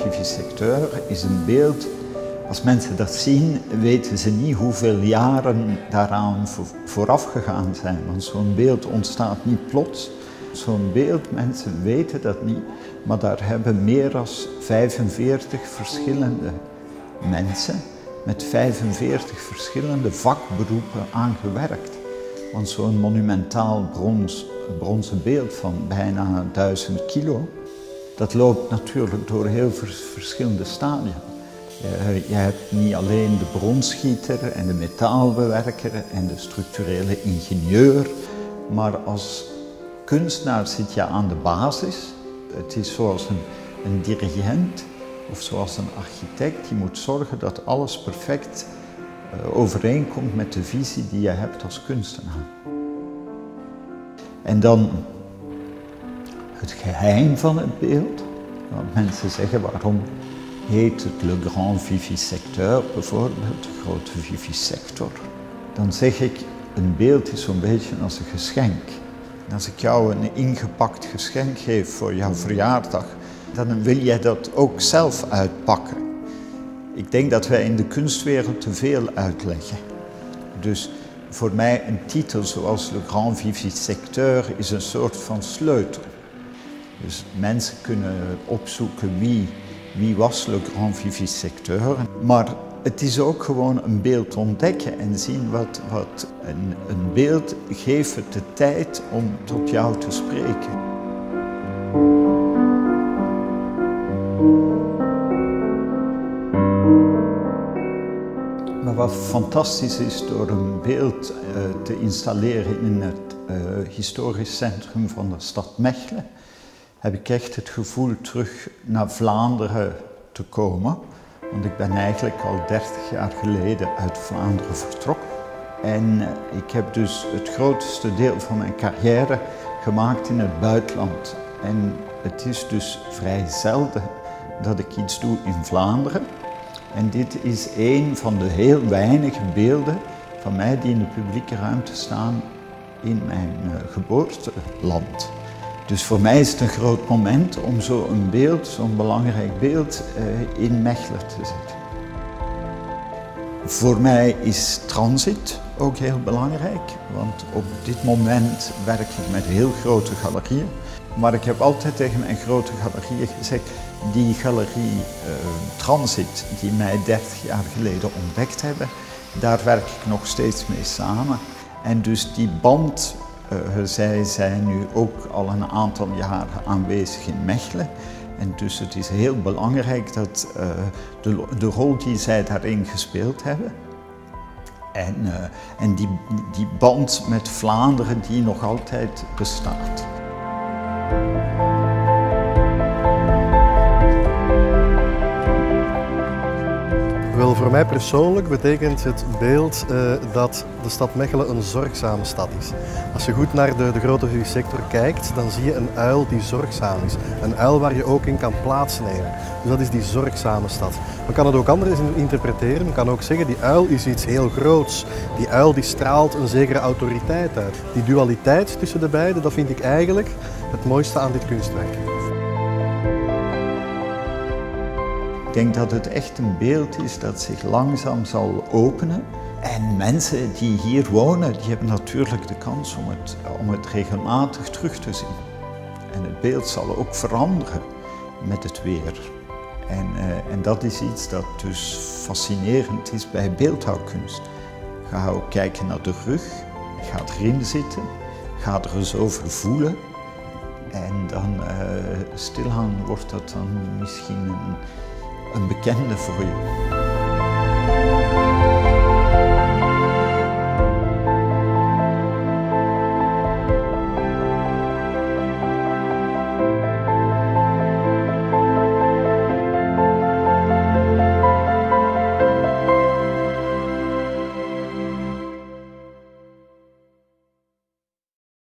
vivisecteur is een beeld. Als mensen dat zien, weten ze niet hoeveel jaren daaraan vooraf gegaan zijn. Want zo'n beeld ontstaat niet plots. Zo'n beeld, mensen weten dat niet, maar daar hebben meer dan 45 verschillende mensen met 45 verschillende vakberoepen aan gewerkt. Want zo'n monumentaal bronzen beeld van bijna 1000 kilo, dat loopt natuurlijk door heel verschillende stadia. Je hebt niet alleen de bronsschieter en de metaalbewerker en de structurele ingenieur, maar als kunstenaar zit je aan de basis. Het is zoals een dirigent of zoals een architect. Je moet zorgen dat alles perfect overeenkomt met de visie die je hebt als kunstenaar. En dan het geheim van het beeld. Want mensen zeggen, waarom heet het Le Grand Vivisecteur, bijvoorbeeld, de grote vivisector? Dan zeg ik, een beeld is zo'n beetje als een geschenk. En als ik jou een ingepakt geschenk geef voor jouw verjaardag, dan wil jij dat ook zelf uitpakken. Ik denk dat wij in de kunstwereld te veel uitleggen. Dus voor mij een titel zoals Le Grand Vivisecteur is een soort van sleutel. Dus mensen kunnen opzoeken wie was Le Grand Vivisecteur. Maar het is ook gewoon een beeld ontdekken en zien wat een beeld geeft het de tijd om tot jou te spreken. Maar wat fantastisch is door een beeld te installeren in het historisch centrum van de stad Mechelen, heb ik echt het gevoel terug naar Vlaanderen te komen. Want ik ben eigenlijk al 30 jaar geleden uit Vlaanderen vertrokken. En ik heb dus het grootste deel van mijn carrière gemaakt in het buitenland. En het is dus vrij zelden dat ik iets doe in Vlaanderen. En dit is een van de heel weinige beelden van mij die in de publieke ruimte staan in mijn geboorteland. Dus voor mij is het een groot moment om zo'n beeld, zo'n belangrijk beeld, in Mechelen te zetten. Voor mij is transit ook heel belangrijk, want op dit moment werk ik met heel grote galerieën. Maar ik heb altijd tegen mijn grote galerieën gezegd, die galerie Transit die mij 30 jaar geleden ontdekt hebben, daar werk ik nog steeds mee samen. En dus die band, zij zijn nu ook al een aantal jaren aanwezig in Mechelen. En dus het is heel belangrijk dat de rol die zij daarin gespeeld hebben en die band met Vlaanderen die nog altijd bestaat. Wel, voor mij persoonlijk betekent het beeld dat de stad Mechelen een zorgzame stad is. Als je goed naar de grote vivisector kijkt, dan zie je een uil die zorgzaam is. Een uil waar je ook in kan plaatsnemen. Dus dat is die zorgzame stad. Men kan het ook anders interpreteren. Men kan ook zeggen, die uil is iets heel groots. Die uil die straalt een zekere autoriteit uit. Die dualiteit tussen de beiden, dat vind ik eigenlijk het mooiste aan dit kunstwerk. Ik denk dat het echt een beeld is dat zich langzaam zal openen. En mensen die hier wonen, die hebben natuurlijk de kans om het regelmatig terug te zien. En het beeld zal ook veranderen met het weer. En dat is iets dat dus fascinerend is bij beeldhouwkunst. Ga ook kijken naar de rug, ga erin zitten, ga er eens over voelen. En dan stilaan wordt dat dan misschien een bekende voor je.